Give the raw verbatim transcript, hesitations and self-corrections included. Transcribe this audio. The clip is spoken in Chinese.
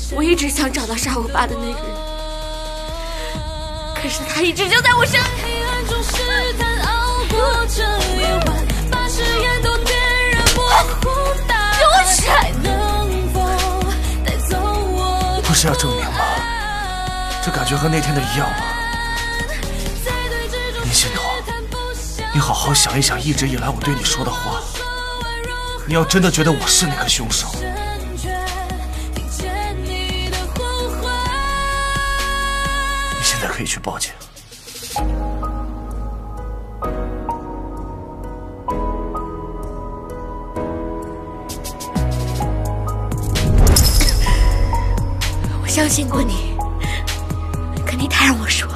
我一直想找到杀我爸的那个人，可是他一直就在我身边。就是， 不是要证明吗？这感觉和那天的一样吗？林心彤，你好好想一想，一直以来我对你说的话。你要真的觉得我是那个凶手，你现在可以去报警。 我相信过你，可你太让我失望。